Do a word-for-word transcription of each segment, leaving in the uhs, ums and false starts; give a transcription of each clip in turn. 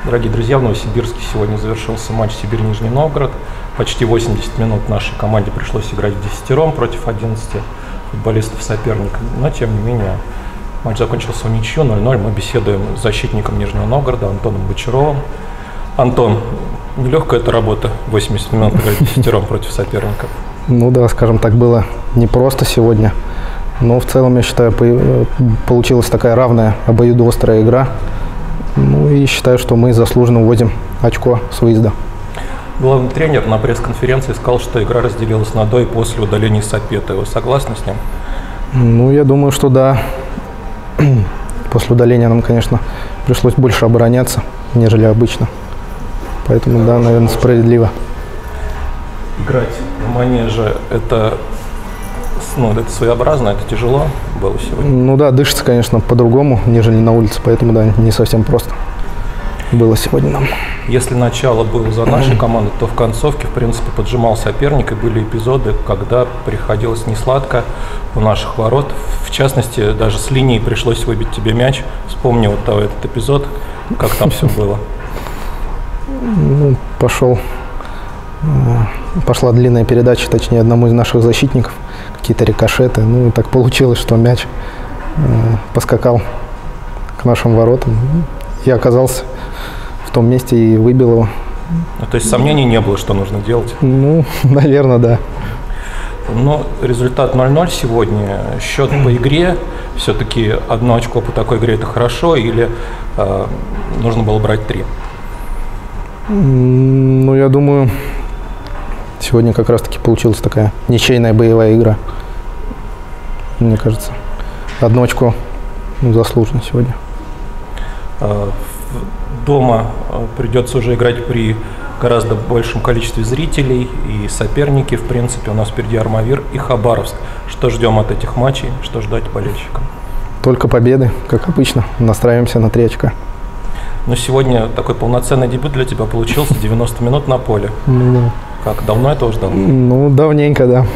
Дорогие друзья, в Новосибирске сегодня завершился матч Сибирь-Нижний Новгород. Почти восемьдесят минут нашей команде пришлось играть в десятером против одиннадцати футболистов соперника. Но, тем не менее, матч закончился в ничью ноль ноль. Мы беседуем с защитником Нижнего Новгорода Антоном Бочаровым. Антон, нелегкая эта работа, восемьдесят минут играть в десятером против соперника? Ну да, скажем так, было непросто сегодня. Но в целом, я считаю, получилась такая равная, обоюдоострая игра. Ну и считаю, что мы заслуженно уводим очко с выезда. Главный тренер на пресс-конференции сказал, что игра разделилась на до и после удаления Сапеты. Вы согласны с ним? Ну, я думаю, что да. После удаления нам, конечно, пришлось больше обороняться, нежели обычно. Поэтому, да, наверное, справедливо. Играть в манеже – это, ну, это своеобразно, это тяжело было сегодня? Ну да, дышится, конечно, по-другому, нежели на улице, поэтому, да, не совсем просто было сегодня нам. Если начало было за нашей командой, то в концовке, в принципе, поджимал соперник, и были эпизоды, когда приходилось несладко у наших ворот. В частности, даже с линии пришлось выбить тебе мяч. Вспомни вот этот эпизод, как там все было. Ну, пошел, пошла длинная передача, точнее, одному из наших защитников, какие-то рикошеты. Ну, и так получилось, что мяч э, поскакал к нашим воротам. Я оказался в том месте и выбил его. Ну, то есть сомнений не было, что нужно делать? Ну, наверное, да. Но результат ноль ноль сегодня. Счет по игре. Все-таки одно очко по такой игре – это хорошо, или э, нужно было брать три? Ну, я думаю, сегодня как раз-таки получилась такая ничейная боевая игра. Мне кажется, одно очко заслуженно сегодня. Дома придется уже играть при гораздо большем количестве зрителей, и соперники, в принципе, у нас впереди Армавир и Хабаровск. Что ждем от этих матчей, что ждать болельщикам? Только победы, как обычно. Настраиваемся на три очка. Но сегодня такой полноценный дебют для тебя получился, девяносто минут на поле. Ну, как, давно этого ждал? Ну, давненько, да.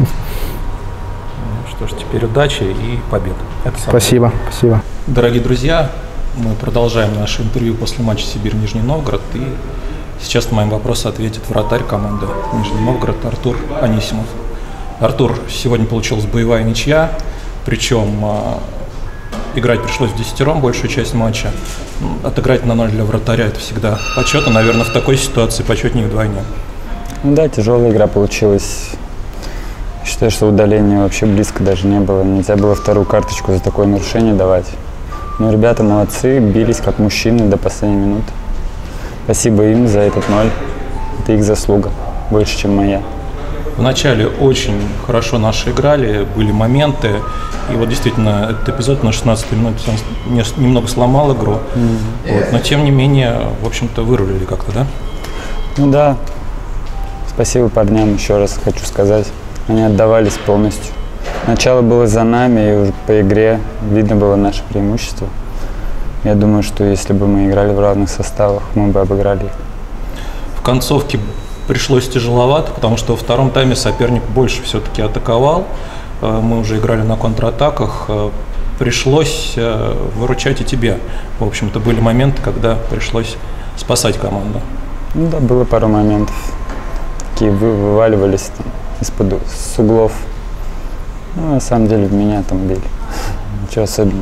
Что ж, теперь удачи и побед. Это спасибо, спасибо. Дорогие друзья, мы продолжаем наше интервью после матча Сибирь-Нижний Новгород. И сейчас на мои вопросы ответит вратарь команды Нижний Новгород Артур Анисимов. Артур, сегодня получилась боевая ничья, причем играть пришлось в десятером большую часть матча. Отыграть на ноль для вратаря – это всегда почетно. Наверное, в такой ситуации почетнее вдвойне. Ну да, тяжелая игра получилась. Считаю, что удаления вообще близко даже не было. Нельзя было вторую карточку за такое нарушение давать. Но ребята молодцы, бились как мужчины до последней минуты. Спасибо им за этот ноль. Это их заслуга, больше, чем моя. Вначале очень хорошо наши играли, были моменты. И вот действительно, этот эпизод на шестнадцатой минуте немного сломал игру. Mm-hmm. Вот, но тем не менее, в общем-то, вырулили как-то, да? Ну да. Спасибо парням, еще раз хочу сказать. Они отдавались полностью. Начало было за нами, и уже по игре видно было наше преимущество. Я думаю, что если бы мы играли в равных составах, мы бы обыграли их. В концовке пришлось тяжеловато, потому что во втором тайме соперник больше все-таки атаковал. Мы уже играли на контратаках. Пришлось выручать и тебе. В общем-то, были моменты, когда пришлось спасать команду. Ну да, было пару моментов. Такие вываливались там из-под с углов. Ну, на самом деле, в меня там били. Ничего особенного.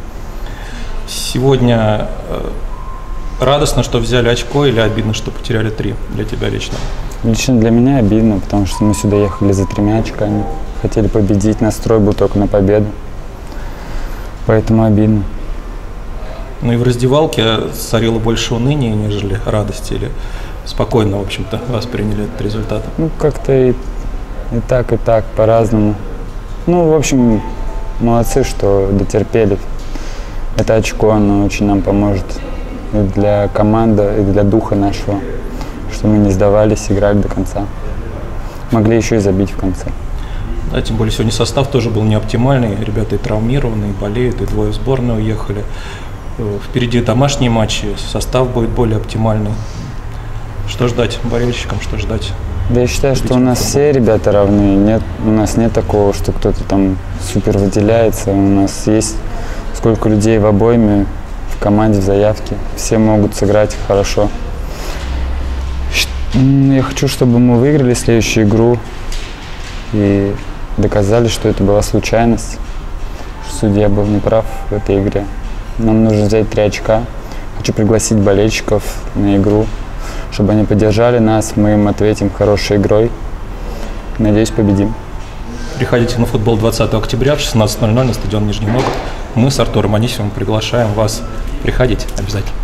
Сегодня радостно, что взяли очко, или обидно, что потеряли три для тебя лично? Лично для меня обидно, потому что мы сюда ехали за тремя очками. Хотели победить, настрой был только на победу. Поэтому обидно. Ну и в раздевалке царило больше уныния, нежели радости, или спокойно, в общем-то, восприняли этот результат? Ну, как-то и, и так, и так, по-разному. Ну, в общем, молодцы, что дотерпели. Это очко, оно очень нам поможет и для команды, и для духа нашего, что мы не сдавались, играли до конца. Могли еще и забить в конце. Да, тем более сегодня состав тоже был не оптимальный. Ребята и травмированные, и болеют, и двое в сборную уехали. Впереди домашние матчи, состав будет более оптимальный. Что ждать болельщикам, что ждать? Да я считаю, что у нас все ребята равны. Нет, у нас нет такого, что кто-то там супер выделяется. У нас есть сколько людей в обойме, в команде, в заявке. Все могут сыграть хорошо. Я хочу, чтобы мы выиграли следующую игру и доказали, что это была случайность, что судья был неправ в этой игре. Нам нужно взять три очка. Хочу пригласить болельщиков на игру, чтобы они поддержали нас, мы им ответим хорошей игрой. Надеюсь, победим. Приходите на футбол двадцатого октября в шестнадцать ноль ноль на стадион Нижний Новгород. Мы с Артуром Анисимовым приглашаем вас. Приходите обязательно.